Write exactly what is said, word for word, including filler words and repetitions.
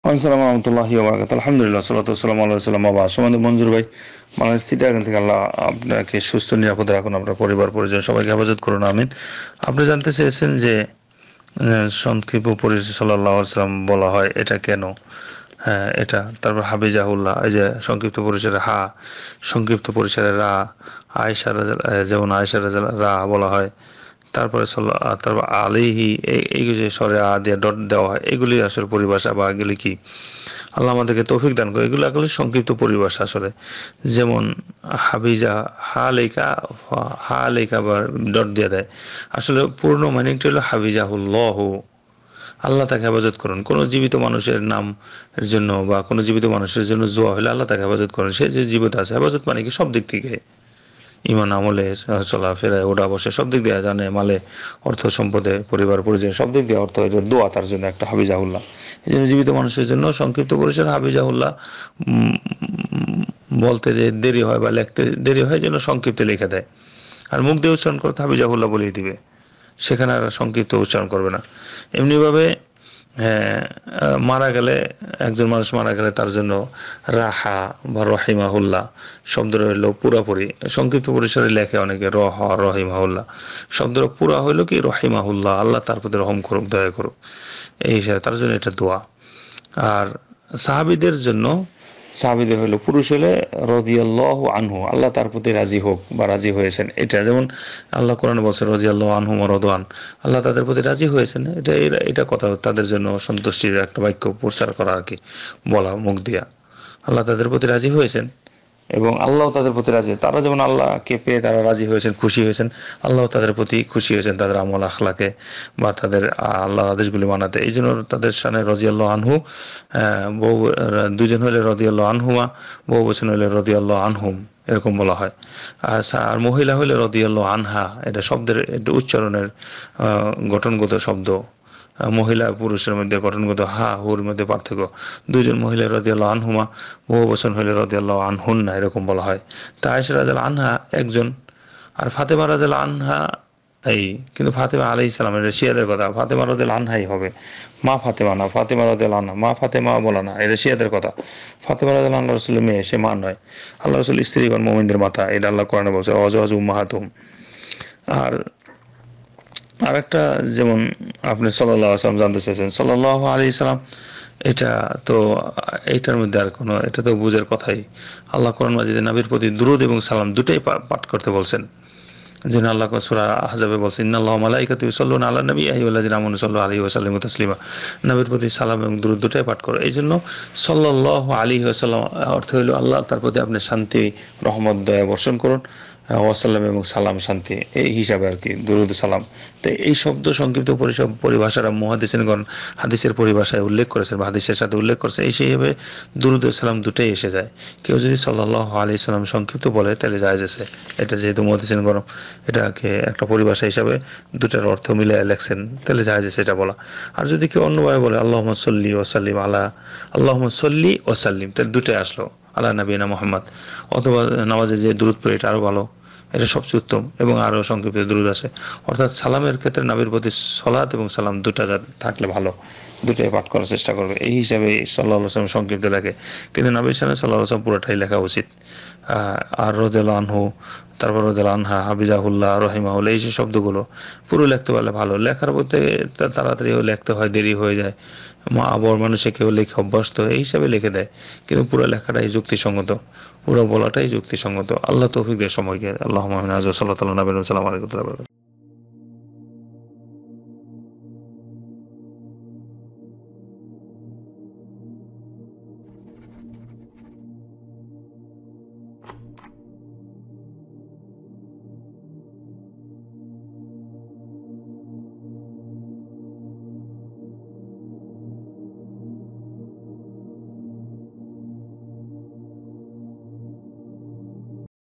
আসসালামু রহমতুল্লাহি ওয়া বারাকাতুহু। আলহামদুলিল্লাহ, সালাতু ওয়াসসালামু আলা রাসূলিল্লাহ। বাবা সম্মানিত মঞ্জুর ভাই, বাংলাদেশ চিটাগাং থেকে, আল্লাহ আপনাকে সুস্থ নিরাপদ রাখুন, আপনার পরিবার পরিজন সবাইকে হেফাজত করুন, আমিন। আপনি জানতে চেয়েছেন যে আহ, সংক্ষিপ্ত পরিচয় সাল্লাল্লাহু আলাইহি ওয়াসাল্লাম বলা হয়, এটা কেন? হ্যাঁ, এটা তারপর হাবিজাহুল্লাহ, এই যে সংক্ষিপ্ত পরিচয়ের হা, সংক্ষিপ্ত পরিচয়ের রা, আয়েশা রাদিয়াল- আহ, যেমন আয়েশা রাদিয়াল- রা বলা হয়। তারপরে সাল্লা- আহ, তারপর আলিহি, এই এই যে সরে আ দিয়ে ডট দেওয়া হয়, এগুলি আসলে পরিভাষা বা এগুলি কি? আল্লাহ আমাদেরকে তৌফিক দান করে। এগুলো আসলে সংক্ষিপ্ত পরিভাষা আসলে। যেমন হাবিজা, হা লেখা, হা লেখা বা ডট দিয়ে দেয়, আসলে পূর্ণ মানিংটা হলো হাবিজাহুল্লাহ, আল্লাহ তাকে হেফাজত করুন। কোনো জীবিত মানুষের নাম এর জন্য বা কোনো জীবিত মানুষের জন্য জোয়া হলে আল্লাহ তাকে হেফাজত করেন। সে যে জীবিত আছে, হেফাজত মানে কি? সব দিক থেকে, ইমান আমলে, চলাফেরায়, ওঠা বসে, সব দিক দিয়ে, জানে মালে, অর্থ সম্পদে, পরিবার পরিজন, সব দিক দিয়ে অর্থ, এটা দোয়া তার জন্য একটা হাবিজাহুল্লাহ। এই জন্য জীবিত মানুষের জন্য সংক্ষিপ্ত পরিসর হাবিজাহুল্লাহ উম, বলতে যে দেরি হয় বা লিখতে দেরি হয়, যেন সংক্ষিপ্ত লিখে দেয়। আর মুখ দিয়ে উচ্চারণ করতে হাবিজাহুল্লাহ বলেই দিবে, সেখানে আর সংক্ষিপ্ত উচ্চারণ করবে না। এমনিভাবে হ্যাঁ, আহ, মারা গেলে, একজন মানুষ মারা গেলে তার জন্য রাহা বা রহিমাহুল্লাহ শব্দ রইল পুরাপুরি, সংক্ষিপ্ত পরিসরে লেখে অনেকে রহ রহিমাহুল্লাহ, শব্দটা পুরা হইল কি রহিমাহুল্লাহ, আল্লাহ তার প্রতি রহম করুক, দয়া করুক, এই হিসাবে তার জন্য এটা দোয়া। আর সাহাবিদের জন্য, সাহাবিদের হলো পুরুষ হলে রাদিয়াল্লাহু আনহু, আল্লাহ তার প্রতি রাজি হোক বা রাজি হয়েছেন, এটা যেমন আল্লাহ কোরআনে বলছেন রাদিয়াল্লাহু আনহু ওয়া রাদওয়ান, আল্লাহ তাদের প্রতি রাজি হয়েছেন, এটা এরা- এটা কথা তাদের জন্য সন্তুষ্টির একটা বাক্য প্রচার করা আর কি, বলা মুখ দিয়া, আল্লাহ তাদের প্রতি রাজি হয়েছেন এবং আল্লাহ তাদের প্রতি রাজি। তারা যেমন আল্লাহকে পেয়ে তারা রাজি হয়েছেন, খুশি হয়েছেন, আল্লাহ তাদের প্রতি খুশি হয়েছেন তাদের আমল আখলাকে বা তাদের আহ, আল্লাহর আদেশগুলি মানাতে। এই জন্য তাদের সামনে রাদিয়াল্লাহু আনহু, আহ, বহু দুজন হইলে রাদিয়াল্লাহু আনহুমা, বহু বচন হইলে রাদিয়াল্লাহু আনহুম, এরকম বলা হয়। আর সা- আর মহিলা হইলে রাদিয়াল্লাহু আনহা, এটা শব্দের এটা উচ্চারণের আহ, গঠনগত শব্দ। আহ, মহিলা পুরুষের মধ্যে গঠনগত হা হুর মধ্যে পার্থক্য। দুইজন মহিলা রাদিয়াল্লাহু আনহুমা, বহু বচন হইলে রাদিয়াল্লাহু আনহুন্না, এরকম বলা হয়। তা আয়েশা রাদিয়াল্লাহু আনহা একজন, আর ফাতেমা রাদিয়াল্লাহু আনহা এই, কিন্তু ফাতেমা আলাইহিস সালাম, এটা শিয়াদের কথা, ফাতেমা রাদিয়াল্লাহু আনহাই হবে, মা ফাতেমা না, ফাতেমা রাদিয়াল্লাহু আনহা, মা ফাতেমা বলা না, এটা শিয়াদের কথা। ফাতেমা রাদিয়াল্লাহু আনহা রাসূলের মেয়ে, সে মা নয়। আল্লাহ রাসূল স্ত্রীগণ মুমিনদের মাতা, এটা আল্লাহ কোরআনে বলছে ওয়াজওয়াজু উম্মাহাতুহুম। আর আরেকটা, যেমন আপনি সাল্লাল্লাহু আলাইহি সাল্লাম জানতে চাইছেন, সাল্লাল্লাহু আলাইহি সাল্লাম, এটা তো, এইটার মধ্যে আর কোনো, এটা তো বুঝার কথাই। আল্লাহ কোরআন মাজিদে নবীর প্রতি দুরূদ এবং সালাম দুটাই পা- পাঠ করতে বলছেন। যেন আল্লাহ সূরা আহজাবে বলছেন ইন্নাল্লাহা ওয়া মালাইকাতুহু ইউসাল্লুনা আলান নবী ইয়া আইয়ুহাল্লাযীনা আমানু সাল্লু আলাইহি ওয়া সাল্লিমু তাসলিমা, নবীর প্রতি সালাম এবং দুরূদ দুটাই পাঠ করো। এই জন্য সাল্লাল্লাহু আলাইহি ওয়াসাল্লাম অর্থ হলো আল্লাহ তার প্রতি আপনি শান্তি, রহমত, দয়া বর্ষণ করুন, আহ, ওয়াসাল্লাম এবং সালাম, শান্তি, এই হিসাবে আর কি, দুরূদ সালাম। তো এই শব্দ সংক্ষিপ্ত পরিসব পরিভাষাটা মুহাদ্দিসিনগণ হাদিসের পরিভাষায় উল্লেখ করেছেন বা হাদিসের সাথে উল্লেখ করেছে, এই হিসেবে দুরূদ ও সালাম দুটাই এসে যায়। কেউ যদি সাল্লাল্লাহু আলাইহি সাল্লাম সংক্ষিপ্ত বলে তাহলে জায়েজ আছে, এটা যেহেতু মুহাদ্দিসিনগণ এটাকে একটা পরিভাষা হিসাবে দুটার অর্থ মিলে লেখছেন, তাহলে জায়েজ আছে এটা বলা। আর যদি কেউ অন্যভাবে বলে আল্লাহুম্মা সাল্লি ওয়া সাল্লিম আলা, আল্লাহুম্মা সাল্লি ওয়া সাল্লিম, তাহলে দুটাই আসলো, আলা নবিনা মুহাম্মদ, অথবা নামাজে যে দুরূদ পড়ে এটা আরো ভালো, এটা সবচেয়ে উত্তম, এবং আরও সংক্ষিপ্ত দুরূদ আছে। অর্থাৎ সালামের ক্ষেত্রে নবীর প্রতি সলাত এবং সালাম দুটা যা থাকলে ভালো, দুটাই পাঠ করার চেষ্টা করবে, এই হিসাবে সাল্লাল্লাহু আলাইহি ওয়াসাল্লাম সংক্ষিপ্ত লেখে। কিন্তু নবীর সামনে সাল্লাল্লাহু আলাইহি ওয়াসাল্লাম পুরোটাই লেখা উচিত। আহ, আর রাদিয়াল্লাহু আনহু, তারপর রাদিয়াল্লাহু আনহা, হাবিজাহুল্লাহ, রহিমাহুল্লাহ, এই যে শব্দগুলো পুরো লিখতে পারলে ভালো। লেখার বলতে তা- তাড়াতাড়িও লিখতে হয়, দেরি হয়ে যায়, মা বড় মানুষে কেউ লেখে অভ্যস্ত, এই হিসাবে লিখে দেয়। কিন্তু পুরো লেখাটাই যুক্তিসঙ্গত, পুরো বলাটাই যুক্তিসঙ্গত। আল্লাহ তৌফিক দেয় সময়কে। আল্লাহুম্মা আমিন। আজ সাল্লাল্লাহু আলাইহি ওয়া সাল্লাম।